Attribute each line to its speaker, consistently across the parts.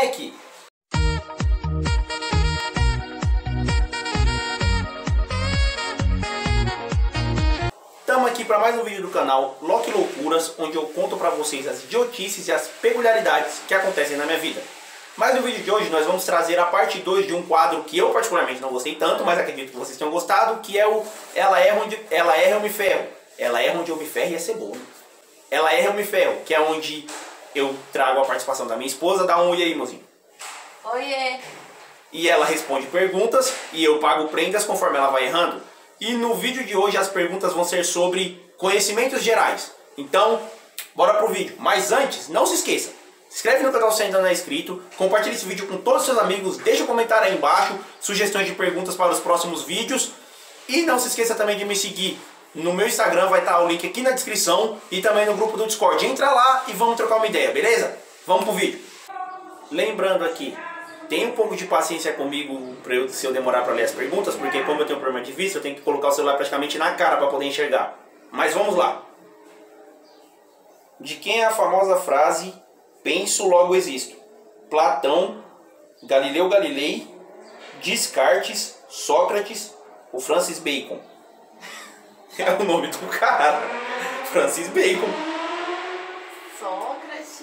Speaker 1: aqui. Estamos aqui para mais um vídeo do canal Loki Loucuras, onde eu conto para vocês as idiotices e as peculiaridades que acontecem na minha vida. Mas no vídeo de hoje nós vamos trazer a parte 2 de um quadro que eu particularmente não gostei tanto, mas acredito que vocês tenham gostado, que é o Ela Erra Eu Me Ferro. Ela erra onde eu me ferro, ia ser bom, né? Ela Erra Eu Me Ferro, que é onde eu trago a participação da minha esposa. Dá um oi aí, mozinho.
Speaker 2: Oiê!
Speaker 1: E ela responde perguntas e eu pago prendas conforme ela vai errando. E no vídeo de hoje as perguntas vão ser sobre conhecimentos gerais. Então, bora pro vídeo. Mas antes, não se esqueça, se inscreve no canal se ainda não é inscrito, compartilhe esse vídeo com todos os seus amigos, deixa um comentário aí embaixo, sugestões de perguntas para os próximos vídeos. E não se esqueça também de me seguir no meu Instagram, vai estar o link aqui na descrição, e também no grupo do Discord. Entra lá e vamos trocar uma ideia, beleza? Vamos pro vídeo. Lembrando aqui, tenha um pouco de paciência comigo se eu demorar para ler as perguntas, porque como eu tenho problema de vista, eu tenho que colocar o celular praticamente na cara para poder enxergar. Mas vamos lá. De quem é a famosa frase "penso, logo existo"? Platão, Galileu Galilei, Descartes, Sócrates ou Francis Bacon? É o nome do cara. Francis Bacon.
Speaker 2: Sócrates.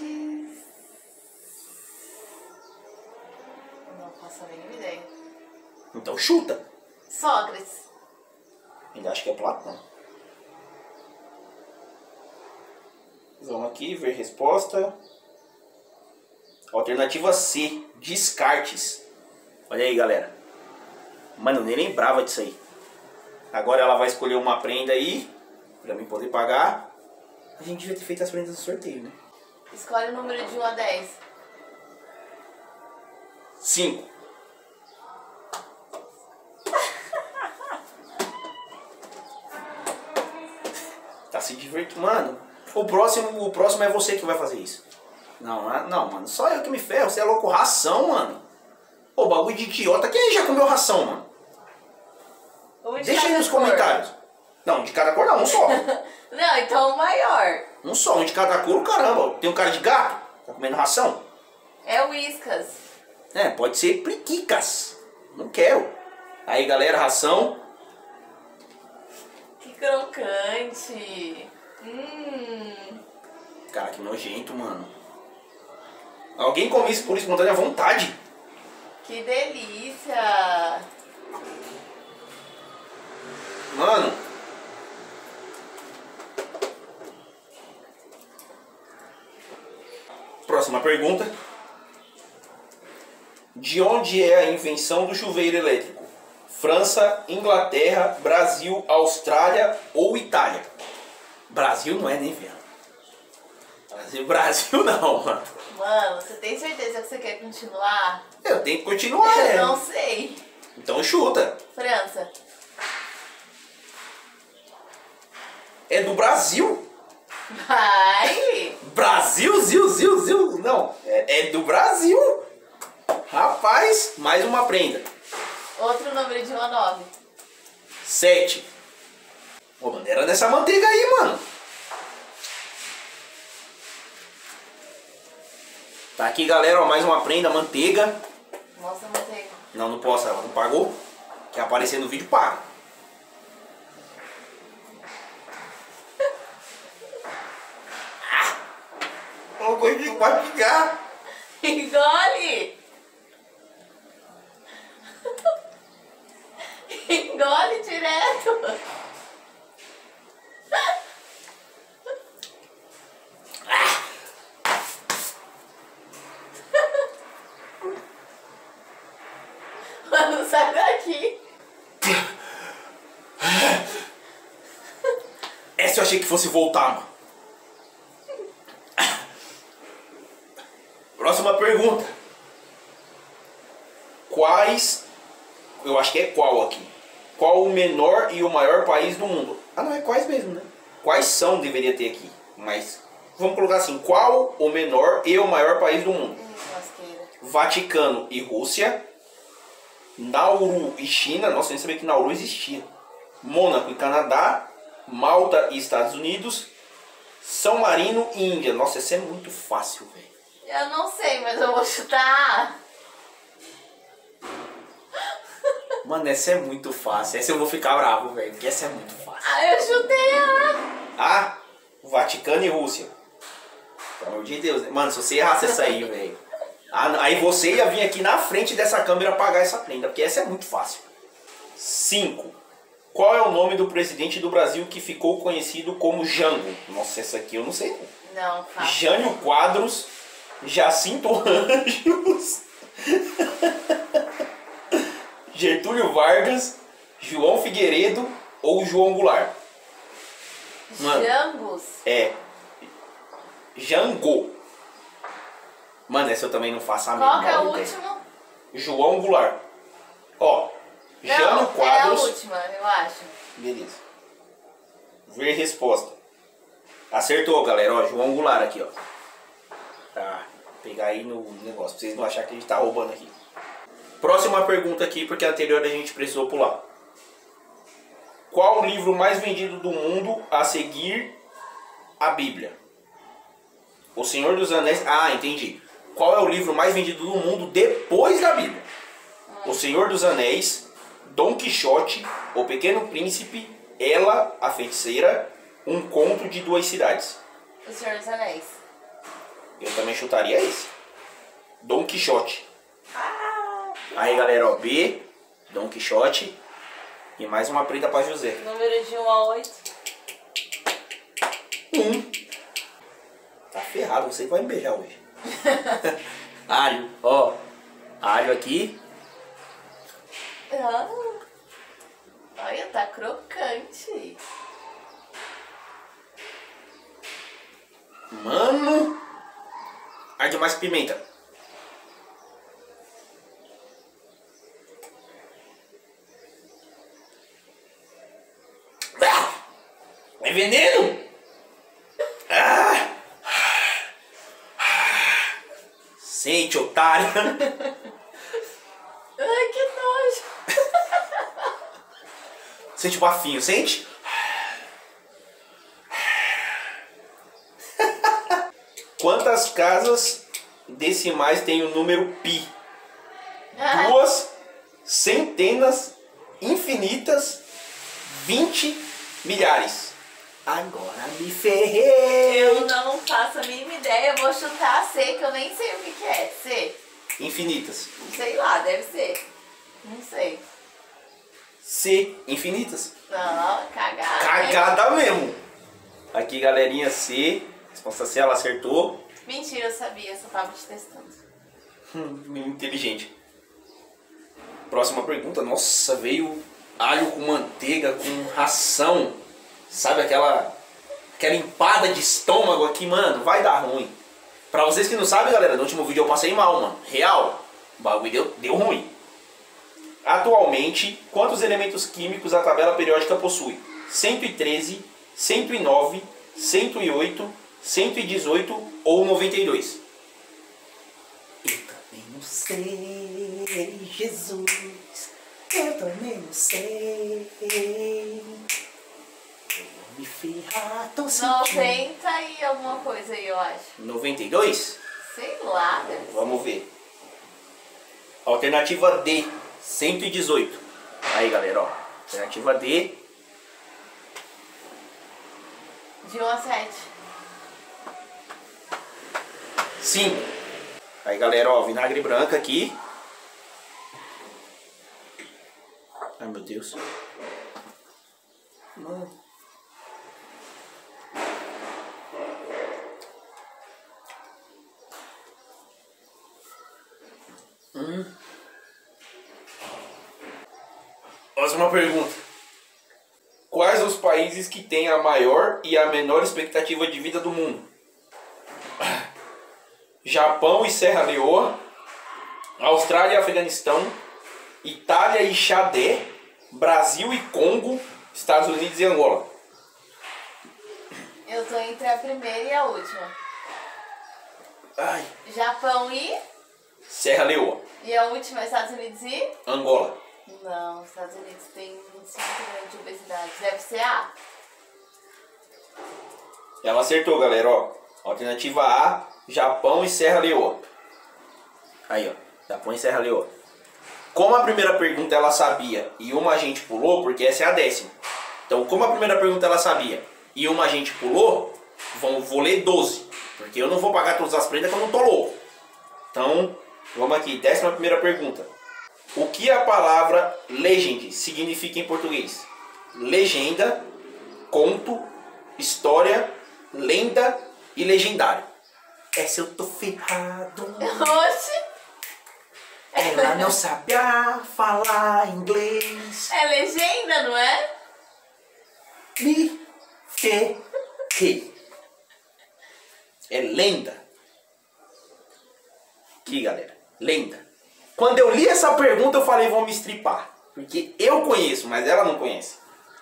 Speaker 2: Não faço a mínima ideia.
Speaker 1: Então chuta.
Speaker 2: Sócrates.
Speaker 1: Ainda acho que é Platão. Vamos aqui ver resposta. Alternativa C, Descartes. Olha aí, galera. Mano, eu nem lembrava disso aí. Agora ela vai escolher uma prenda aí pra mim poder pagar. A gente devia ter feito as prendas do sorteio, né?
Speaker 2: Escolhe o número de 1 a 10.
Speaker 1: 5. Tá se divertindo. Mano, o próximo é você que vai fazer isso. Não, mano. Só eu que me ferro. Você é louco. Ração, mano. Ô, bagulho de idiota. Quem já comeu ração, mano? Deixa aí nos comentários. Não, de cada cor não, um só.
Speaker 2: Não, então o maior.
Speaker 1: Um só, um de cada cor, caramba. Tem um cara de gato? Tá comendo ração?
Speaker 2: É o Whiskas.
Speaker 1: É, pode ser priquicas. Não quero. Aí, galera, ração.
Speaker 2: Que crocante.
Speaker 1: Cara, que nojento, mano. Alguém come isso por espontânea vontade?
Speaker 2: Que delícia.
Speaker 1: Mano. Próxima pergunta. De onde é a invenção do chuveiro elétrico? França, Inglaterra, Brasil, Austrália ou Itália? Brasil não é nem velho. Brasil não, mano.
Speaker 2: Mano, você tem certeza que você quer continuar?
Speaker 1: Eu tenho que continuar,
Speaker 2: Eu não sei.
Speaker 1: Então chuta.
Speaker 2: França.
Speaker 1: É do Brasil?
Speaker 2: Vai!
Speaker 1: Brasil, ziu. Não, é do Brasil. Rapaz, mais uma prenda.
Speaker 2: Outro número de 1 a 9.
Speaker 1: 7. Pô, mano, era nessa manteiga aí, mano. Tá aqui, galera, ó, mais uma prenda, manteiga.
Speaker 2: Mostra a manteiga.
Speaker 1: Não, não posso, ela não pagou. Quer aparecer no vídeo, paga. Uma coisa de mastigar.
Speaker 2: Engole! Engole direto! Mano, sai daqui!
Speaker 1: Essa eu achei que fosse voltar, mano. Próxima pergunta. Quais... Eu acho que é qual aqui. Qual o menor e o maior país do mundo? Ah, não, é quais mesmo, né? Quais são deveria ter aqui. Mas vamos colocar assim. Qual o menor e o maior país do mundo? Vaticano e Rússia. Nauru e China. Nossa, eu nem sabia que Nauru existia. Mônaco e Canadá. Malta e Estados Unidos. São Marino e Índia. Nossa, essa é muito fácil, velho.
Speaker 2: Eu não sei, mas eu vou chutar.
Speaker 1: Mano, essa é muito fácil. Essa eu vou ficar bravo, velho. Porque essa é muito fácil.
Speaker 2: Ah, eu chutei
Speaker 1: Ah, Vaticano e Rússia. Pelo amor de Deus, né? Mano, se você errasse essa aí, velho. Aí você ia vir aqui na frente dessa câmera pagar essa prenda. Porque essa é muito fácil. 5. Qual é o nome do presidente do Brasil que ficou conhecido como Jango? Nossa, essa aqui eu não sei.
Speaker 2: Não, fácil.
Speaker 1: Jânio Quadros, Jacinto Anjos, Getúlio Vargas, João Figueiredo ou João Goulart? Mano,
Speaker 2: Jambos?
Speaker 1: é Jango. Mano, essa eu também não faço a
Speaker 2: Qual que é o
Speaker 1: mínima ideia.
Speaker 2: último?
Speaker 1: João Goulart. Ó, Jânio
Speaker 2: Não, é a
Speaker 1: Quadros.
Speaker 2: última, eu acho.
Speaker 1: Beleza. Ver resposta. Acertou, galera. Ó, João Goulart aqui, ó. Tá. Vou pegar aí no negócio, pra vocês não acharem que a gente tá roubando aqui. Próxima pergunta aqui, porque a anterior a gente precisou pular. Qual o livro mais vendido do mundo a seguir a Bíblia? O Senhor dos Anéis... Ah, entendi. Qual é o livro mais vendido do mundo depois da Bíblia? O Senhor dos Anéis, Dom Quixote, O Pequeno Príncipe, Ela, a Feiticeira, Um Conto de Duas Cidades.
Speaker 2: O Senhor dos Anéis.
Speaker 1: Eu também chutaria esse. Dom Quixote. Aí, galera, ó. B, Dom Quixote. E mais uma prenda pra José.
Speaker 2: Número de 1 a 8.
Speaker 1: 1. Tá ferrado, você que vai me beijar hoje. Alho, ó. Alho aqui.
Speaker 2: Ah, olha, tá crocante.
Speaker 1: Mano. Arde mais pimenta. Ah! É veneno? Ah! Sente, otário.
Speaker 2: Ai, que nojo.
Speaker 1: Sente o bafinho, sente? Quantas casas decimais tem o número pi?
Speaker 2: Ah,
Speaker 1: 2, centenas, infinitas, 20 milhares. Agora me ferrei.
Speaker 2: eu não faço a mínima ideia. Eu vou chutar C, que eu nem sei o que é. C.
Speaker 1: Infinitas.
Speaker 2: Sei lá, deve ser. Não sei.
Speaker 1: C, infinitas.
Speaker 2: Não, cagada.
Speaker 1: Cagada mesmo. Aqui, galerinha, C. Resposta C, ela acertou.
Speaker 2: Mentira, eu sabia, eu só tava te testando.
Speaker 1: Menino inteligente. Próxima pergunta. Nossa, veio alho com manteiga, com ração. Sabe aquela empada de estômago aqui, mano? Vai dar ruim. Pra vocês que não sabem, galera, no último vídeo eu passei mal, mano. Real. O bagulho deu ruim. Atualmente, quantos elementos químicos a tabela periódica possui? 113, 109, 108, 118 ou 92? Eu também não sei, Jesus. Eu também não sei. Eu vou me ferrar, tô sentindo.
Speaker 2: 90 e alguma coisa aí, eu acho.
Speaker 1: 92?
Speaker 2: Sei lá, deve ser.
Speaker 1: Vamos ver. Alternativa D, 118. Aí, galera, ó. Alternativa D.
Speaker 2: De 1 a 7.
Speaker 1: 5. Aí, galera, ó. Vinagre branco aqui. Ai, meu Deus. Mano. Próxima pergunta. Quais os países que têm a maior e a menor expectativa de vida do mundo? Japão e Serra Leoa, Austrália e Afeganistão, Itália e Chadé, Brasil e Congo, Estados Unidos e Angola.
Speaker 2: Eu tô entre a primeira e a última.
Speaker 1: Ai.
Speaker 2: Japão e...
Speaker 1: Serra Leoa,
Speaker 2: E a última, Estados Unidos e...
Speaker 1: Angola.
Speaker 2: Não, os Estados Unidos tem um índice muito grande de obesidade. Deve ser A.
Speaker 1: Ela acertou, galera, ó. Alternativa A, Japão e Serra Leoa. Aí, ó. Japão e Serra Leoa. Como a primeira pergunta ela sabia e uma a gente pulou, porque essa é a 10ª. Então, como a primeira pergunta ela sabia e uma a gente pulou, vou ler 12. Porque eu não vou pagar todas as prendas que eu não tô louco. Então, vamos aqui. 11ª pergunta. O que a palavra legend significa em português? Legenda, conto, história, lenda e legendário. Essa eu tô ferrado.
Speaker 2: Oxi!
Speaker 1: Ela não sabia falar inglês.
Speaker 2: É legenda, não é?
Speaker 1: Me ferrei. É lenda. Aqui, galera. Lenda. Quando eu li essa pergunta, eu falei, vou me estripar. Porque eu conheço, mas ela não conhece.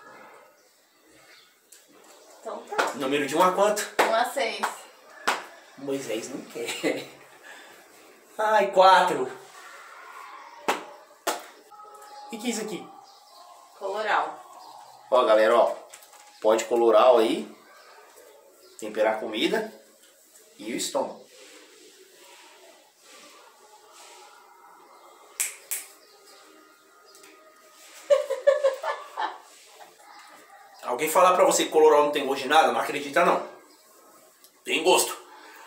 Speaker 2: Então tá.
Speaker 1: Número de 1 a quanto?
Speaker 2: 1 a 6.
Speaker 1: Moisés não quer. Ai, 4. O que é isso aqui?
Speaker 2: Coloral.
Speaker 1: Ó, galera, ó. Pó de coloral aí. Temperar a comida. E o estômago. Alguém falar pra você que coloral não tem gosto de nada, não acredita não. Tem gosto.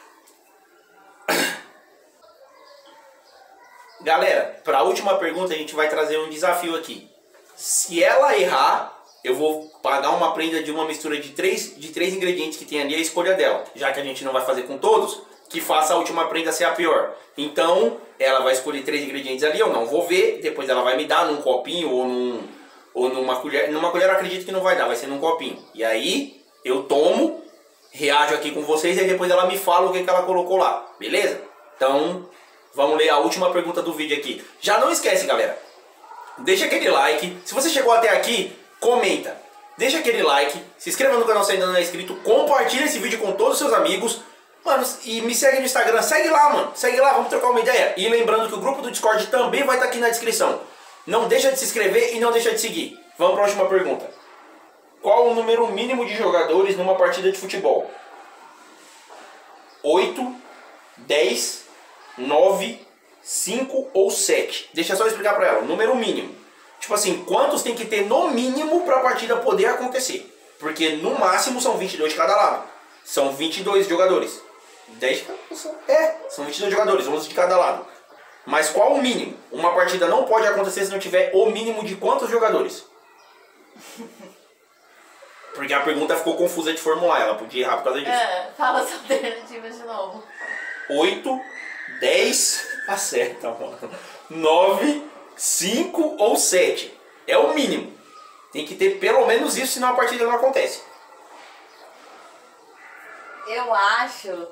Speaker 1: Galera, para a última pergunta a gente vai trazer um desafio aqui. Se ela errar, eu vou pagar uma prenda de uma mistura de três ingredientes que tem ali, a escolha dela. Já que a gente não vai fazer com todos, que faça a última prenda ser a pior. Então, ela vai escolher 3 ingredientes ali, eu não vou ver, depois ela vai me dar num copinho ou numa colher. Numa colher eu acredito que não vai dar, vai ser num copinho. E aí, eu tomo, reajo aqui com vocês e depois ela me fala o que ela colocou lá, beleza? Então, vamos ler a última pergunta do vídeo aqui. Já não esquece, galera. Deixa aquele like. Se você chegou até aqui, comenta. Deixa aquele like. Se inscreva no canal se ainda não é inscrito. Compartilha esse vídeo com todos os seus amigos. Mano, e me segue no Instagram. Segue lá, mano. Segue lá, vamos trocar uma ideia. E lembrando que o grupo do Discord também vai estar aqui na descrição. Não deixa de se inscrever e não deixa de seguir. Vamos para a última pergunta. Qual o número mínimo de jogadores numa partida de futebol? 8, 10... 9, 5 ou 7. Deixa eu só explicar pra ela. Número mínimo. Tipo assim, quantos tem que ter no mínimo pra partida poder acontecer? Porque no máximo são 22 de cada lado. São 22 jogadores. 10 de cada... são 22 jogadores, 11 de cada lado. Mas qual o mínimo? Uma partida não pode acontecer se não tiver o mínimo de quantos jogadores? Porque a pergunta ficou confusa de formular. Ela podia errar por causa disso.
Speaker 2: Fala as alternativas de novo.
Speaker 1: 8, 10, acerta, mano. 9, 5 ou 7. É o mínimo. Tem que ter pelo menos isso, senão a partida não acontece.
Speaker 2: Eu acho...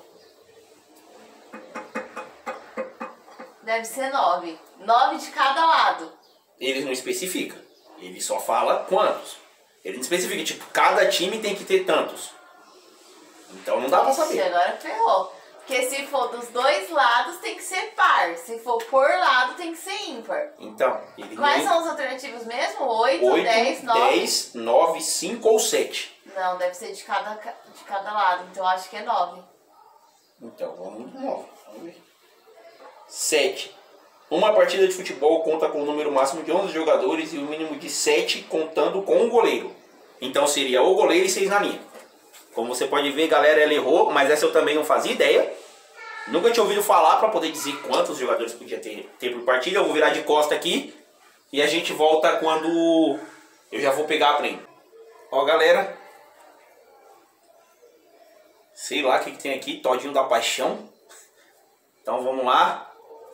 Speaker 2: Deve ser 9. 9 de cada lado.
Speaker 1: Ele não especifica. Ele só fala quantos. Ele não especifica, tipo, cada time tem que ter tantos. Então não dá pra saber.
Speaker 2: Agora ferrou. Porque se for dos dois lados tem que ser par. Se for por lado tem que ser ímpar.
Speaker 1: Então, ele
Speaker 2: quais são as alternativas mesmo? 8, 10, 9?
Speaker 1: 10, 9, 5 ou 7.
Speaker 2: Não, deve ser de cada lado. Então eu acho que é 9.
Speaker 1: Então, vamos de novo. Vamos ver. 7. Uma partida de futebol conta com o número máximo de 11 jogadores e o mínimo de 7 contando com um goleiro. Então seria o goleiro e 6 na linha. Como você pode ver, galera, ela errou, mas essa eu também não fazia ideia. Nunca tinha ouvido falar para poder dizer quantos jogadores podia ter por partida. Eu vou virar de costa aqui e a gente volta quando eu já vou pegar a prenda. Ó, galera. Sei lá o que tem aqui, todinho da paixão. Então vamos lá.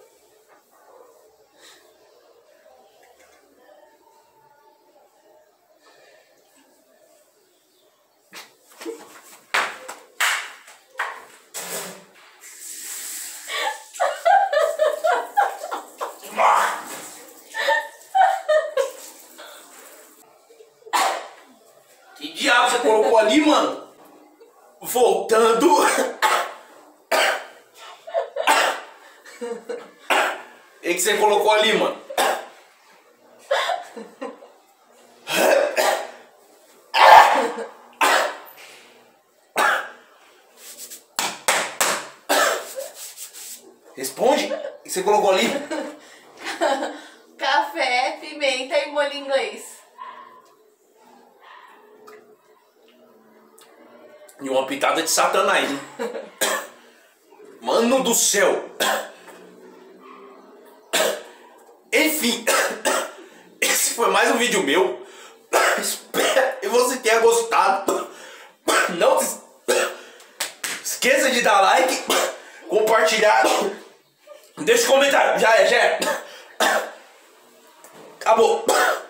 Speaker 1: Que diabo você colocou ali, mano? Voltando. O que você colocou ali, mano? Responde. O que você colocou ali?
Speaker 2: Café, pimenta e molho inglês.
Speaker 1: E uma pitada de satanás, hein? Mano do céu. Enfim. Esse foi mais um vídeo meu. Espero que você tenha gostado. Não se esqueça de dar like, compartilhar. Deixa um comentário. Já é. Acabou.